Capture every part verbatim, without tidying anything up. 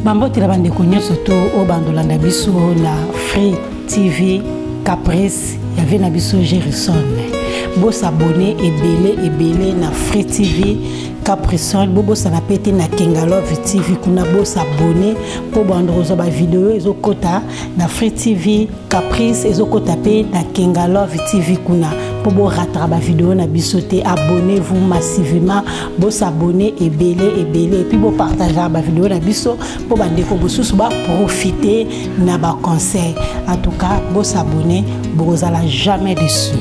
Bambote la bande konyo surtout au bandolanda biso na Free T V Caprice y avait na biso Gerson. Bo s'abonner et belé et belé na Free T V Caprice bobo ça na pété na Kengalove T V kuna bo s'abonner pour bandrozo ba vidéo ezo kota na Free T V Caprice ezo kota pe na Kengalove T V kuna pour bo ratra ba vidéo na bisoté. Abonnez-vous massivement, bo s'abonner et belé et belé et puis bo partager ba vidéo na biso pour bande ko bo sous ba profiter na ba conseil. En tout cas bo s'abonner bo zala jamais déçu.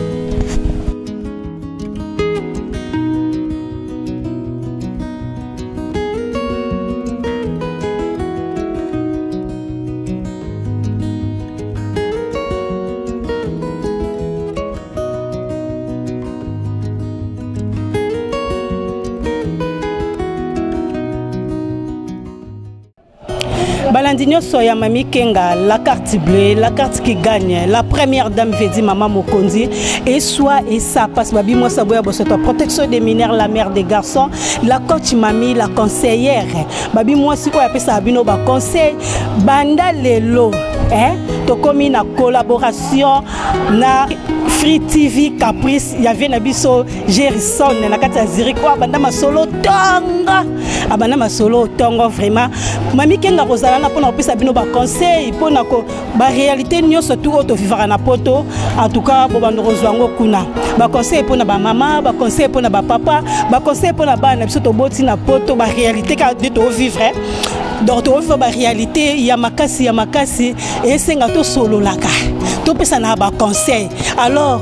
Balandinho Soya Mami Kenga, la carte bleue, la carte qui gagne, la première dame veut dire Maman Mokonzi, et soit et ça passe, babi moi ça boya bossota, protection des mineurs, la mère des garçons, la coach Mami, la conseillère, babi moi si quoi appelle ça abino ba conseil, banda lelo, hein, to comme une collaboration na Free T V Caprice, il y avait Nabiso Gerson, na kata Ziri quoi, banda ma solo tonga, abanda ma solo tonga vraiment, Mami Kenga Rosala na pona opesa bino ba conseil, pona ko ba réalité nyo surtout auto vivre na poto, en tout cas bo bando rozwango kuna, ba conseil pona ba maman, ba conseil pona ba papa, ba conseil pona ba na biso to boti na poto, ba réalité ka de to vivre. Donc to vivre ba réalité, ya makasi ya makasi et senga to solo laka. To pesa na ba conseil. Alors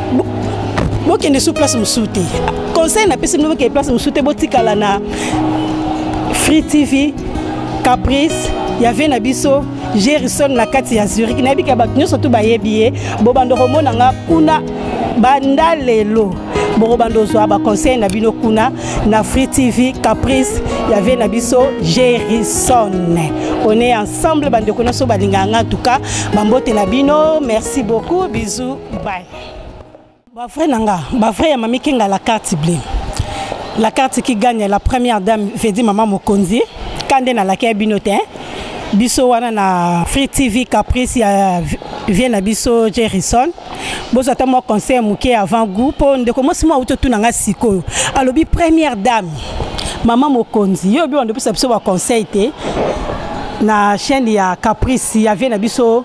bo kende sous place musuté. Conseil na pesa no ke place musuté botikala na Free T V Caprice, il y avait Nabiso Gerson na kati ya Zurich na bika ba nyo surtout ba yebié bo bando romona nga kuna banda lelo bo bando zo ba conseil na bino kuna na Free T V Caprice, il y avait Nabiso Gerson. On est ensemble bande ko so balinga nga en tout cas bambote na bino, merci beaucoup, bisous, bye. Ba frère nanga ba frère ya Mami Kenga la carte bleue, la carte qui gagne, la première dame veut dire Maman Mokonzi. Kande na la binotin biso wana na Free T V Caprice ya vient na biso Gerson bozo atamo conseil muke avant goût pour ndeko mosi mo uto tunanga siko alobi première dame Maman Mokonzi yo bi on depuis biso ba conseil te na chaîne ya Caprice ya vient na biso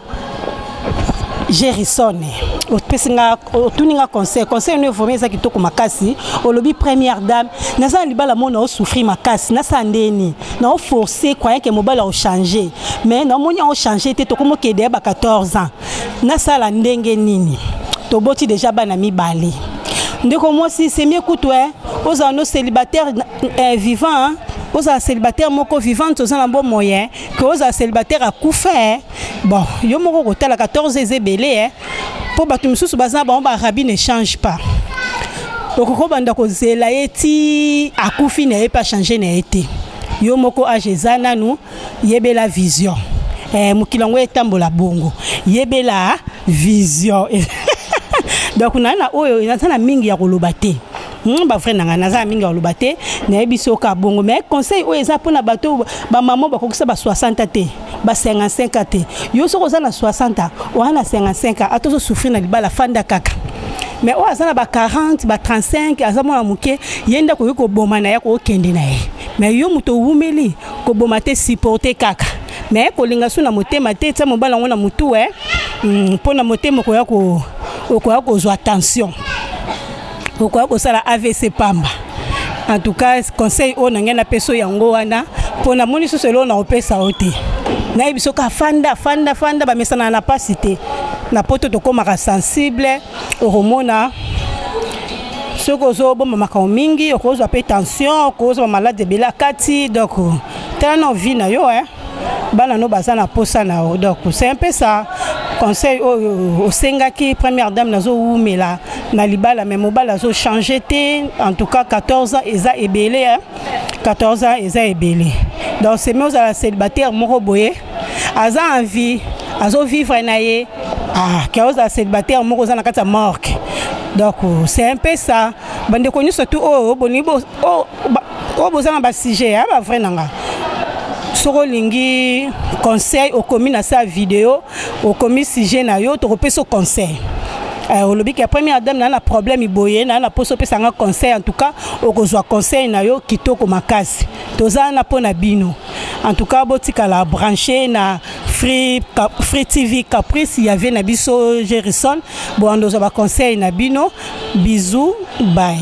Gerson o pesinga o tuninga conseil conseil ne formé ça kitoko makasi o lobi première dame na za libala mona o souffrir makasi na sandeni na o forcer croyant que mobala o changer mais na monya o changer te to comme que de ba quatorze ans na sala ndenge nini to boti déjà bana mi balé ndeko moi si c'est mieux coutoué aux anneaux célibataires euh, vivants hein? Aux célibataires moko vivants aux un bon moyen que aux célibataires à coup fait bon yo moko ko tala quatorze ezebelé hein pour battu mususu baza ba ba rabi ne change pas okoko banda ko zela eti akufi ne pas changer ne été yo moko ajezana nu yebela vision eh mukilango etambola bongo yebela vision donc na na oyo na mingi ya koloba te ba frère nanga naza mingi ya koloba te na biso ka bongo mais conseil o eza pona bato ba maman ba kokisa ba soixante te ba cinquante-cinq te yo soko za na soixante o na cinquante-cinq atozo souffrir na libala fanda kaka mais o azana ba quarante ba trente-cinq azamo na muke yenda ko yoko boma na yako okende na ye mais yo muto wumeli ko boma te supporter kaka mais ko linga suna motema te tsa mobala ngona mutu eh pona motema ko yako ko yako zo attention ko yako sala A V C pamba. En tout cas conseil o na ngena peso yango wana pona moni so selo na opesa ote na biso ka fanda fanda fanda ba mesana na pasité na poto to komaka sensible hormona soko zo bo mama ka mingi okozo pe tension okozo malade bela kati donc tana vie na yo hein bana no bazana posa na donc c'est un peu ça conseil au au sengaki première dame nazo umela na libala mais mobala zo changer te en tout cas quatorze ans eza ebelé hein quatorze ans eza ebelé donc c'est mieux à la célibataire moko boye aza envie azo vivre na ye ah kaoza célibataire moko za na kata morgue donc c'est un peu ça bande connu surtout oh boni bo oh oh bozana ba sujet hein ba vrai nanga soko lingi conseil au commis na sa vidéo au commis sujet na yo to repeso conseil. Euh, le la première dame n'a pas problème iboye n'a pas pesa un conseil en tout cas au kozwa conseil na yo kitoko makasi toza na pona bino en tout cas botika la branché na Free Free T V Caprice il y avait na biso Gerson bon ndoza ba conseil na bino bisous bye.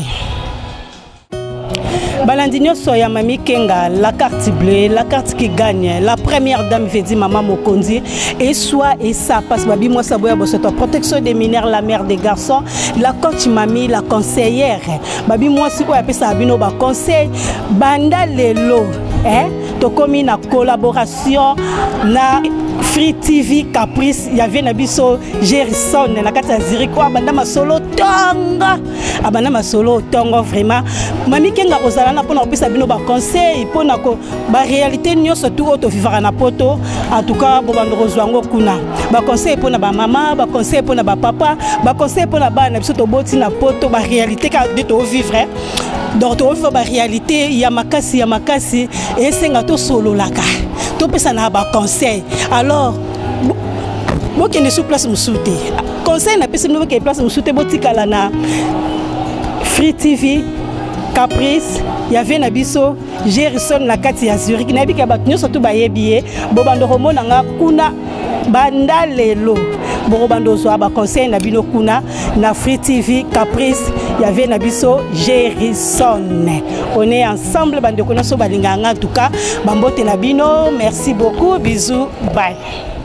Balandinho Soya Mami Kenga, la carte bleue, la carte qui gagne, la première dame veut dire Maman Mokondi, et soit et ça passe, Babi moi ça boya bosseta, protection des mineurs, la mère des garçons, la coach Mami, la conseillère, Babi moi si quoi appelle ça Abino ba conseil, banda lelo, hein, to comme une collaboration na Free T V Caprice, il y avait Nabiso Gerson, na kata ziriko abanda ma solo tonga, abanda ma solo tonga vraiment, Mami Kenga ozala na pona opesa bino ba conseil pona ko ba réalité nyo surtout auto vivre na poto en tout cas bo bando rozwango kuna ba conseil pona ba maman ba conseil pona ba papa ba conseil pona ba na biso to boti na poto ba réalité ka de to vivre donc to vivre ba réalité ya makasi ya makasi et senga to solo laka to pesa na ba conseil alors bo kende sous place musute conseil na pesa no ke place musute botikala na Free T V Caprice, il y avait Nabiso, Gerson la kati ya Zurich, nabi ka bat nyonso tu bayebiye, bo bando romona nga kuna banda lelo. Bo bando zo ba conseil na bino kuna na Free T V Caprice, il y avait Nabiso Gerson. On est ensemble bando kono so balinga nga en tout cas, bambote na bino, merci beaucoup, bisous, bye.